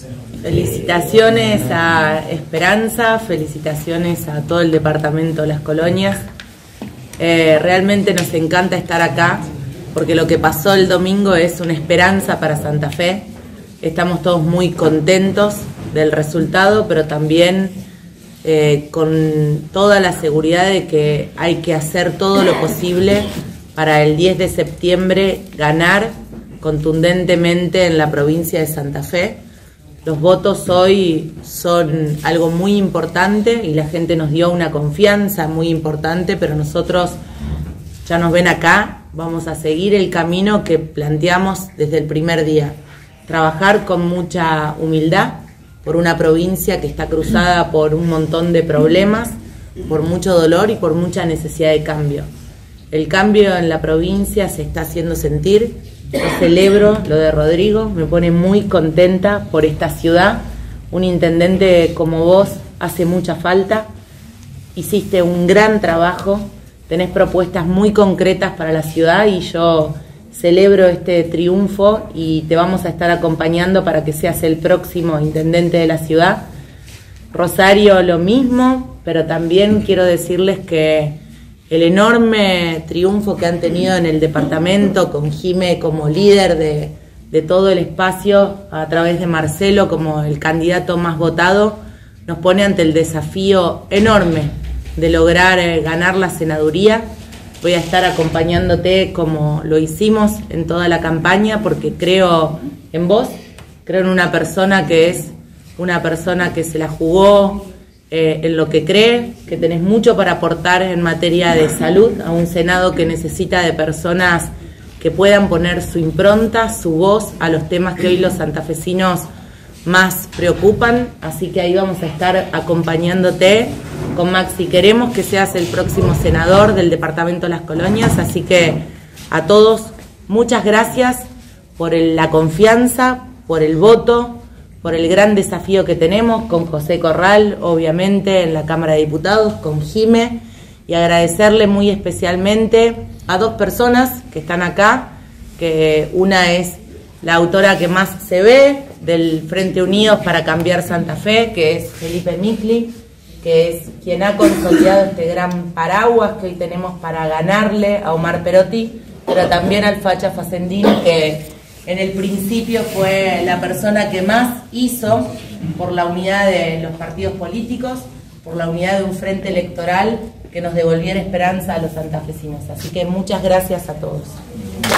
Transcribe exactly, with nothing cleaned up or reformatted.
Felicitaciones a Esperanza, felicitaciones a todo el departamento Las Colonias. Eh, realmente nos encanta estar acá porque lo que pasó el domingo es una esperanza para Santa Fe. Estamos todos muy contentos del resultado, pero también eh, con toda la seguridad de que hay que hacer todo lo posible para el diez de septiembre ganar contundentemente en la provincia de Santa Fe. Los votos hoy son algo muy importante y la gente nos dio una confianza muy importante, pero nosotros ya nos ven acá, vamos a seguir el camino que planteamos desde el primer día. Trabajar con mucha humildad por una provincia que está cruzada por un montón de problemas, por mucho dolor y por mucha necesidad de cambio. El cambio en la provincia se está haciendo sentir. Yo celebro lo de Rodrigo, me pone muy contenta por esta ciudad. Un intendente como vos hace mucha falta. Hiciste un gran trabajo, tenés propuestas muy concretas para la ciudad y yo celebro este triunfo y te vamos a estar acompañando para que seas el próximo intendente de la ciudad. Rosario lo mismo, pero también quiero decirles que el enorme triunfo que han tenido en el departamento, con Jime como líder de, de todo el espacio, a través de Marcelo como el candidato más votado, nos pone ante el desafío enorme de lograr eh, ganar la senaduría. Voy a estar acompañándote como lo hicimos en toda la campaña, porque creo en vos, creo en una persona que es una persona que se la jugó, Eh, en lo que cree, que tenés mucho para aportar en materia de salud a un Senado que necesita de personas que puedan poner su impronta, su voz a los temas que hoy los santafesinos más preocupan, así que ahí vamos a estar acompañándote con Maxi. Queremos que seas el próximo senador del departamento Las Colonias, así que a todos muchas gracias por el, la confianza, por el voto, por el gran desafío que tenemos con José Corral, obviamente, en la Cámara de Diputados, con Jime, y agradecerle muy especialmente a dos personas que están acá, que una es la autora que más se ve del Frente Unidos para Cambiar Santa Fe, que es Felipe Micli, que es quien ha consolidado este gran paraguas que hoy tenemos para ganarle a Omar Perotti, pero también al Facha Facendino, que en el principio fue la persona que más hizo por la unidad de los partidos políticos, por la unidad de un frente electoral que nos devolviera esperanza a los santafesinos. Así que muchas gracias a todos.